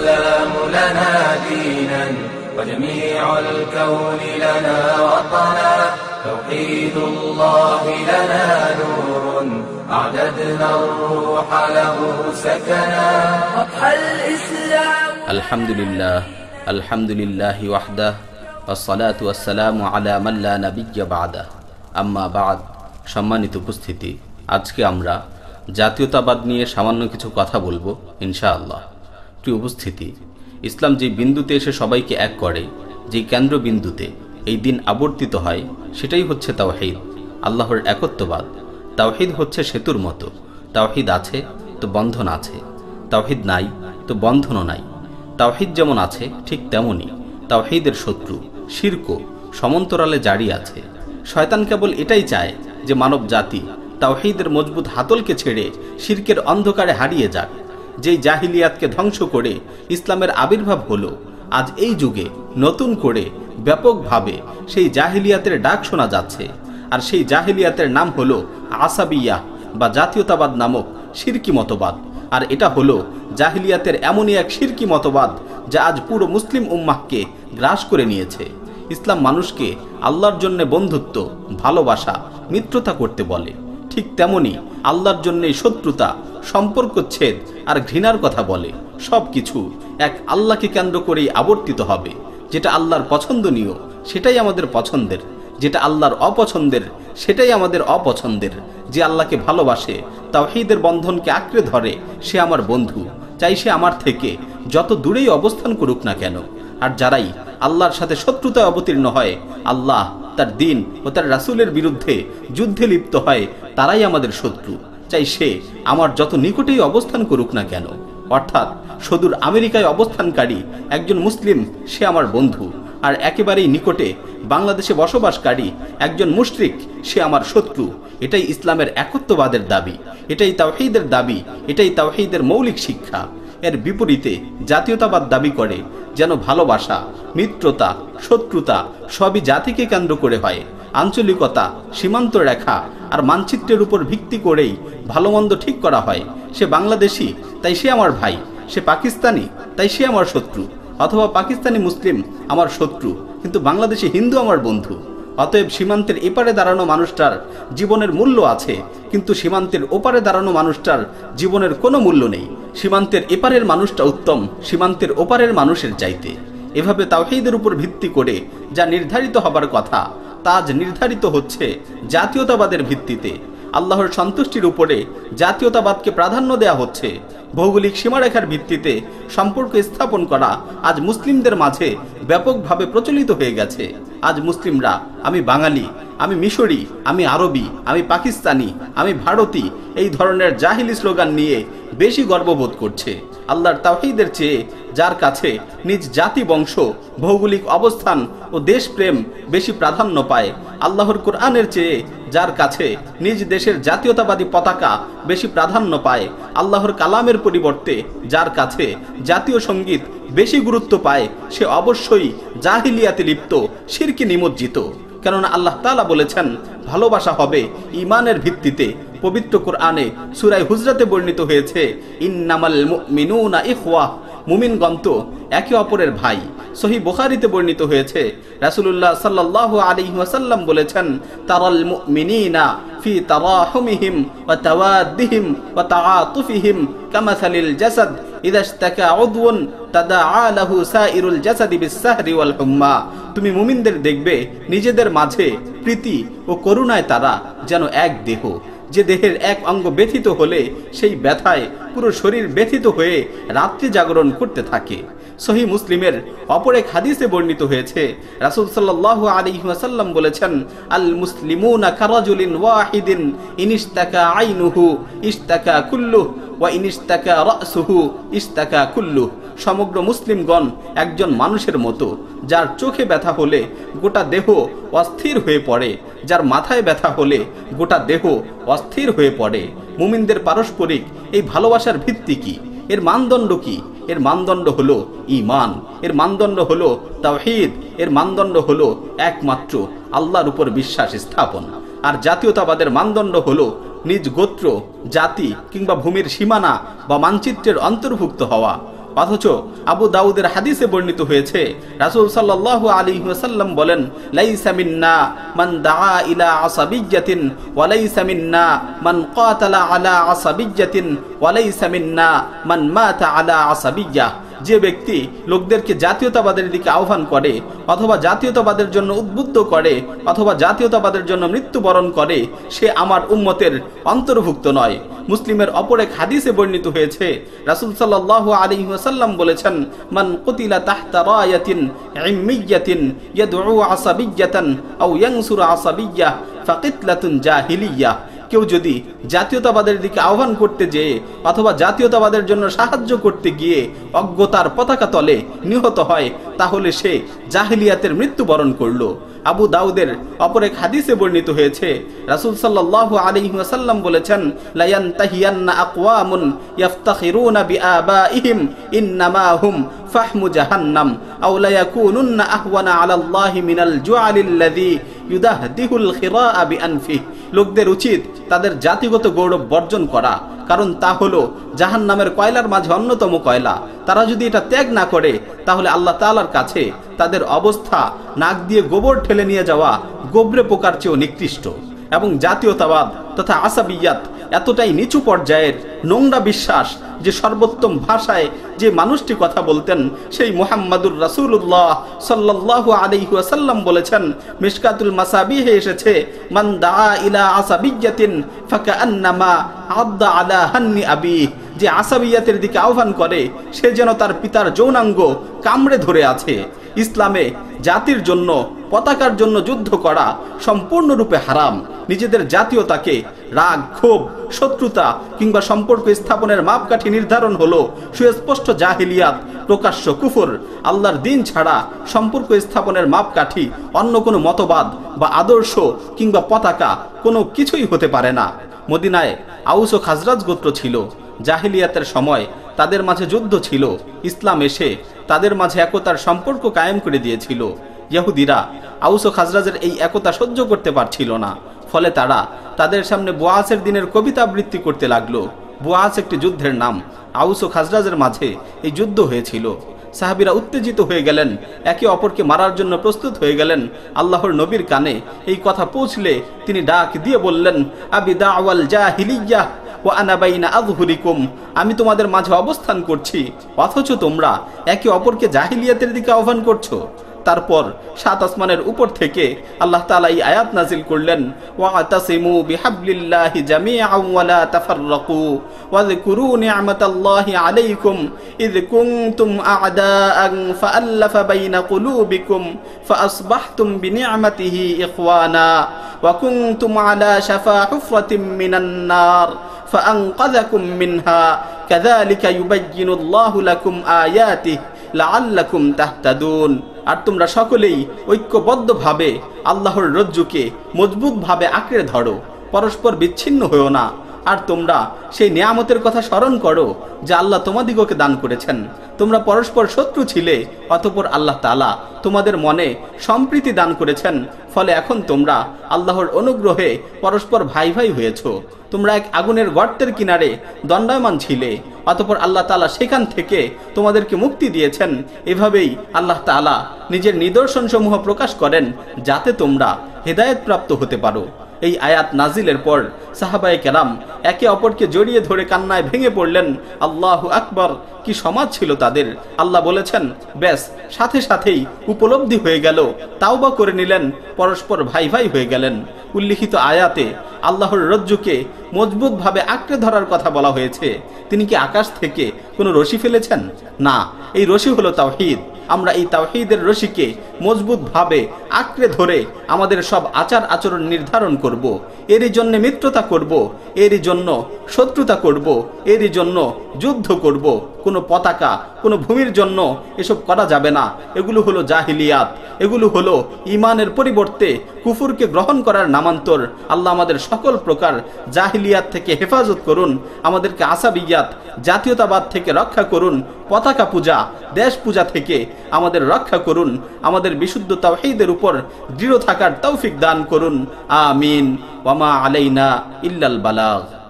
الإسلام لنا دينا وجميع الكون لنا وطنا توحيد الله لنا نور أعددنا الروح له سكنا أضحى الإسلام الحمد لله وحده والصلاة والسلام على من لا نبي بعده আম্মা বাদ। সম্মানিত উপস্থিতি, আজকে আমরা জাতীয়তাবাদ নিয়ে সামান্য কিছু কথা বলবো ইনশাআল্লাহ। প্রিয় উপস্থিতি, ইসলাম যে বিন্দুতে এসে সবাইকে এক করে, যে কেন্দ্রবিন্দুতে এই দিন আবর্তিত হয়, সেটাই হচ্ছে তাওহীদ, আল্লাহর একত্ববাদ। তাওহীদ হচ্ছে সেতুর মতো, তাওহীদ আছে তো বন্ধন আছে, তাওহীদ নাই তো বন্ধনও নাই। তাওহীদ যেমন আছে ঠিক তেমনি তাওহীদের শত্রু শিরকও সমান্তরালে জারি আছে। শয়তান কেবল এটাই চায় যে মানব জাতি তাওহীদের মজবুত হাতলকে ছেড়ে শিরকের অন্ধকারে হারিয়ে যাক। যেই জাহিলিয়াতকে ধ্বংস করে ইসলামের আবির্ভাব হলো, আজ এই যুগে নতুন করে ব্যাপকভাবে সেই জাহিলিয়াতের ডাক শোনা যাচ্ছে। আর সেই জাহিলিয়াতের নাম হলো আসাবিয়া বা জাতীয়তাবাদ নামক শিরকি মতবাদ। আর এটা হলো জাহিলিয়াতের এমনই এক শিরকি মতবাদ যা আজ পুরো মুসলিম উম্মাহকে গ্রাস করে নিয়েছে। ইসলাম মানুষকে আল্লাহর জন্য বন্ধুত্ব, ভালোবাসা, মিত্রতা করতে বলে, ঠিক তেমনি আল্লাহর জন্য শত্রুতা, সম্পর্কচ্ছেদ আর ঘৃণার কথা বলে। সব কিছু এক আল্লাহকে কেন্দ্র করেই আবর্তিত হবে। যেটা আল্লাহর পছন্দনীয় সেটাই আমাদের পছন্দের, যেটা আল্লাহর অপছন্দের সেটাই আমাদের অপছন্দের। যে আল্লাহকে ভালোবাসে, তাওহীদের বন্ধনকে আঁকড়ে ধরে, সে আমার বন্ধু, চাই সে আমার থেকে যত দূরেই অবস্থান করুক না কেন। আর যারাই আল্লাহর সাথে শত্রুতায় অবতীর্ণ হয়, আল্লাহ, তার দিন ও তার রাসূলের বিরুদ্ধে যুদ্ধে লিপ্ত হয়, তারাই আমাদের শত্রু, চাই সে আমার যত নিকটেই অবস্থান করুক না কেন। অর্থাৎ সুদূর আমেরিকায় অবস্থানকারী একজন মুসলিম সে আমার বন্ধু, আর একেবারেই নিকটে বাংলাদেশে বসবাসকারী একজন মুশরিক সে আমার শত্রু। এটাই ইসলামের একত্ববাদের দাবি, এটাই তাওহীদের দাবি, এটাই তাওহীদের মৌলিক শিক্ষা। এর বিপরীতে জাতীয়তাবাদ দাবি করে যেন ভালোবাসা, মিত্রতা, শত্রুতা সবই জাতিকে কেন্দ্র করে হয়। আঞ্চলিকতা, সীমান্ত রেখা আর মানচিত্রের উপর ভিত্তি করেই ভালো মন্দ ঠিক করা হয়। সে বাংলাদেশি তাই সে আমার ভাই, সে পাকিস্তানি তাই সে আমার শত্রু, অথবা পাকিস্তানি মুসলিম আমার শত্রু কিন্তু বাংলাদেশি হিন্দু আমার বন্ধু। অতএব সীমান্তের এপারে দাঁড়ানো মানুষটার জীবনের মূল্য আছে, কিন্তু সীমান্তের ওপারে দাঁড়ানো মানুষটার জীবনের কোনো মূল্য নেই। সীমান্তের এপারের মানুষটা উত্তম সীমান্তের ওপারের মানুষের চাইতে। এভাবে তাওহীদের উপর ভিত্তি করে যা নির্ধারিত হবার কথা, তা আজ নির্ধারিত হচ্ছে জাতীয়তাবাদের ভিত্তিতে। আল্লাহর সন্তুষ্টির উপরে জাতীয়তাবাদকে প্রাধান্য দেয়া হচ্ছে। ভৌগোলিক সীমারেখার ভিত্তিতে সম্পর্ক স্থাপন করা আজ মুসলিমদের মাঝে ব্যাপকভাবে প্রচলিত হয়ে গেছে। আজ মুসলিমরা আমি বাঙালি, আমি মিশরি, আমি আরবি, আমি পাকিস্তানি, আমি ভারতী এই ধরনের জাহিলি স্লোগান নিয়ে বেশি গর্ববোধ করছে। আল্লাহর তাওহীদের চেয়ে যার কাছে নিজ জাতি, বংশ, ভৌগোলিক অবস্থান ও দেশপ্রেম বেশি প্রাধান্য পায়, আল্লাহর কোরআনের চেয়ে যার কাছে নিজ দেশের জাতীয়তাবাদী পতাকা বেশি প্রাধান্য পায়, আল্লাহর কালামের পরিবর্তে যার কাছে জাতীয় সঙ্গীত বেশি গুরুত্ব পায়, সে অবশ্যই জাহিলিয়াতে লিপ্ত, শিরকে নিমজ্জিত। কেননা আল্লাহ তাআলা বলেছেন ভালোবাসা হবে ঈমানের ভিত্তিতে। পবিত্র কোরআনে সূরা হুজরাতে বর্ণিত হয়েছে, ইন্নামাল মুমিনুনা ইখওয়া, মুমিনগণ তো একে অপরের ভাই। সহিহ বুখারীতে বর্ণিত হয়েছে, রাসূলুল্লাহ সাল্লাল্লাহু আলাইহি ওয়াসাল্লাম বলেছেন, তারাল মুমিনিনা ফি তারাহুমিহিম ওয়া তাওয়াদ্দিহিম ওয়া তাআতুফিহিম কামাসালিল জাসাদ ইযা ইশতাকা উদওয়ান তাদাআ লাহু সাইরুল জাসাদি বিস-সাহরি ওয়াল হুম্মা। তুমি মুমিনদের দেখবে নিজেদের মাঝে প্রীতি ও করুণায় তারা যেন এক দেহ, যে দেহের এক অঙ্গ ব্যথিত হলে সেই ব্যথায় পুরো শরীর ব্যথিত হয়ে রাত্রি জাগরণ করতে থাকে। সহিহ মুসলিমের অপর এক হাদিসে বর্ণিত হয়েছে, রাসূল সাল্লাল্লাহু আলাইহি ওয়াসাল্লাম বলেছেন, আল মুসলিমুনা কারাজুলিন ওয়াহিদিন ইনিশতাকা আইনুহু ইশতাকা কুল্লুহু ওয়া ইনিশতাকা রাসুহু ইশতাকা কুল্লুহু। সমগ্র মুসলিমগণ একজন মানুষের মতো, যার চোখে ব্যথা হলে গোটা দেহ অস্থির হয়ে পড়ে, যার মাথায় ব্যথা হলে গোটা দেহ অস্থির হয়ে পড়ে। মুমিনদের পারস্পরিক এই ভালোবাসার ভিত্তি কি? এর মানদণ্ড কি? এর মানদণ্ড হলো ঈমান, এর মানদণ্ড হলো তাওহীদ, এর মানদণ্ড হলো একমাত্র আল্লাহর উপর বিশ্বাস স্থাপন। আর জাতীয়তাবাদের মানদণ্ড হলো নিজ গোত্র, জাতি কিংবা ভূমির সীমানা বা মানচিত্রের অন্তর্ভুক্ত হওয়া। অথচ আবু দাউদের হাদিসে বর্ণিত হয়েছে রাসূল সাল্লাল্লাহু আলাইহি ওয়াসাল্লাম বলেন, লাইসা মিন্না মান দাআ ইলা আসাবিয়্যাতিন ওয়া লাইসা মিন্না মান কাতালা আলা আসাবিয়্যাতিন ওয়া লাইসা মিন্না মান মাতা আলা আসাবিয়্যাহ। যে ব্যক্তি লোকদেরকে জাতীয়তাবাদের দিকে আহ্বান করে অথবা জাতীয়তাবাদের জন্য উদ্বুদ্ধ করে অথবা জাতীয়তাবাদের জন্য মৃত্যুবরণ করে, সে আমার উম্মতের অন্তর্ভুক্ত নয়। মুসলিমের অপর এক হাদিসে বর্ণিত হয়েছে রাসূল সাল্লাল্লাহু আলাইহি ওয়াসাল্লাম বলেছেন, মান কুতিলা তাহতা রায়াতিন ইম্মিয়াতিন ইয়াদউ আসাবিয়্যাতান আও ইয়ানসুরু আসাবিয়্যাহ ফাকিতলাতুন জাহিলিয়াহ। কেউ যদি জাতীয়তাবাদের দিকে আহ্বান করতে যেয়ে অথবা জাতীয়তাবাদের জন্য সাহায্য করতে গিয়ে অজ্ঞতার পতাকা তলে নিহত হয়, তাহলে সে জাহিলিয়াতের মৃত্যুবরণ করলো। আবু দাউদের অপর এক হাদিসে বর্ণিত হয়েছে রাসূল সাল্লাল্লাহু আলাইহি ওয়াসাল্লাম বলেছেন, লা ইয়ানতাহিয়ান্না আকওয়ামুন ইফতাখিরুনা বিআবাইহিম ইন্নামা হুম ফাহমু জাহান্নাম আও লা ইয়াকুনুন্না আহওয়ানা আলাল্লাহি মিনাল জুআলিল্লাযী ইউদাহদিহুল খিরাআ বিআনফিহি। লোকদের উচিত তাদের জাতিগত গৌরব বর্জন করা, কারণ তা হলো জাহান্নামের কয়লার মাঝে অন্যতম কয়লা। তারা যদি এটা ত্যাগ না করে তাহলে আল্লাহ তাআলার কাছে তাদের অবস্থা নাক দিয়ে গোবর ঠেলে নিয়ে যাওয়া গোবরে পোকার চেয়েও নিকৃষ্ট। এবং জাতীয়তাবাদ তথা আসাবিয়াত এতটাই নিচু পর্যায়ের নোংরা বিশ্বাস যে সর্বোত্তম ভাষায় যে মানুষটি কথা বলতেন সেই মুহাম্মাদুর রাসূলুল্লাহ সাল্লাল্লাহু আলাইহি ওয়াসাল্লাম বলেছেন, মিশকাতুল মাসাবিহে এসেছে, মান দাআ ইলা আসাবিয়্যাতিন ফাকান্নামা আদ্দা আলা হান্নি আবি। যে আসাবিয়াতের দিকে আহ্বান করে সে যেন তার পিতার যৌনাঙ্গ কামড়ে ধরে আছে। ইসলামে জাতির জন্য পতাকার জন্য যুদ্ধ করা সম্পূর্ণরূপে হারাম। নিজেদের জাতীয়তাকে রাগ, ক্ষোভ, শত্রুতা কিংবা সম্পর্ক স্থাপনের মাপকাঠি নির্ধারণ হলো সুস্পষ্ট জাহিলিয়াত, প্রকাশ্য কুফর। আল্লাহর দিন ছাড়া সম্পর্ক স্থাপনের মাপকাঠি অন্য কোনো মতবাদ বা আদর্শ কিংবা পতাকা কোনো কিছুই হতে পারে না। মদিনায় আউস ও খাজরাজ গোত্র ছিল। জাহিলিয়াতের সময় তাদের মাঝে যুদ্ধ ছিল। ইসলাম এসে তাদের মাঝে একতার সম্পর্ক কায়েম করে দিয়েছিল। ইহুদিরা আউস ও খাজরাজের এই একতা সহ্য করতে পারছিল না। ফলে তারা তাদের সামনে বুআসের দিনের কবিতা আবৃত্তি করতে লাগলো। বুআস একটি যুদ্ধের নাম। আউস ও খাজরাজের মাঝে এই যুদ্ধ হয়েছিল। সাহাবীরা উত্তেজিত হয়ে গেলেন, একে অপরকে মারার জন্য প্রস্তুত হয়ে গেলেন। আল্লাহর নবীর কানে এই কথা পৌঁছলে তিনি ডাক দিয়ে বললেন, আবি দাওয়াল জাহিলিয়াহ ওয়া আনা বাইনা আযহুরিকুম। আমি তোমাদের মাঝে অবস্থান করছি অথচ তোমরা একে অপরকে জাহিলিয়াতের দিকে আহ্বান করছো। তারপর সাত আসমানের উপর থেকে আল্লাহ তাআলা এই আয়াত নাজিল করলেন, ওয়াতাসিমু বিহাবলিল্লাহি জামিআন ওয়া লা তাফাররাকু ওয়াযকুরু নি'মাতাল্লাহি আলাইকুম ইয কুনতুম আ'দাআন ফাআল্লাফা বাইনা কুলুবিকুম ফাআসবাহতুম বিনি'মাতিহি ইখওয়ানা ওয়া কুনতুম আলা শাফা হুফরাতিম মিনান নার ফাআনকাযাকুম মিনহা কাযালিকা ইউবায়্যিনুল্লাহু লাকুম আয়াতিহি লাআল্লাকুম তাহতাদুন। আর তোমরা সকলেই ঐক্যবদ্ধভাবে আল্লাহর রজ্জুকে মজবুতভাবে আঁকড়ে ধরো, পরস্পর বিচ্ছিন্ন হয়েও না। আর তোমরা সেই নিয়ামতের কথা স্মরণ করো যা আল্লাহ তোমাদিগকে দান করেছেন। তোমরা পরস্পর শত্রু ছিলে, অতঃপর আল্লাহ তাআলা তোমাদের মনে সম্প্রীতি দান করেছেন। ফলে এখন তোমরা আল্লাহর অনুগ্রহে পরস্পর ভাই ভাই হয়েছো। তোমরা এক আগুনের গর্তের কিনারে দণ্ডায়মান ছিলে, অতঃপর আল্লাহ তাআলা সেখান থেকে তোমাদেরকে মুক্তি দিয়েছেন। এভাবেই আল্লাহ তাআলা নিজের নিদর্শন সমূহ প্রকাশ করেন যাতে তোমরা হেদায়েত প্রাপ্ত হতে পারো। এই আয়াত নাজিলের পর সাহাবায়ে কেরাম একে অপরকে জড়িয়ে ধরে কান্নায় ভেঙে পড়লেন। আল্লাহু আকবার! কি সমাজ ছিল তাদের! আল্লাহ বলেছেন, ব্যাস সাথে সাথেই উপলব্ধি হয়ে গেল, তাওবা করে নিলেন, পরস্পর ভাই ভাই হয়ে গেলেন। উল্লিখিত আয়াতে আল্লাহর রজ্জুকে মজবুতভাবে আঁকড়ে ধরার কথা বলা হয়েছে। তিনি কি আকাশ থেকে কোনো রশি ফেলেছেন? না, এই রশি হলো তাওহীদ। আমরা এই তাওহীদের রশিকে মজবুতভাবে আঁকড়ে ধরে আমাদের সব আচার আচরণ নির্ধারণ করব। এরই জন্য মিত্রতা করব, এরই জন্য শত্রুতা করব, এরই জন্য যুদ্ধ করব। কোনো পতাকা, কোনো ভূমির জন্য এসব করা যাবে না। এগুলো হলো জাহিলিয়াত, এগুলো হলো ঈমানের পরিবর্তে কুফরকে গ্রহণ করার নামান্তর। আল্লাহ আমাদের সকল প্রকার জাহিলিয়াত থেকে হেফাজত করুন, আমাদেরকে আসাবিয়াত জাতীয়তাবাদ থেকে রক্ষা করুন, পতাকা পূজা, দেশ পূজা থেকে আমাদের রক্ষা করুন, আমাদের বিশুদ্ধ তাওহীদের উপর দৃঢ় থাকার তৌফিক দান করুন। আমিন। ওয়া মা আলাইনা ইল্লাল বালাগ।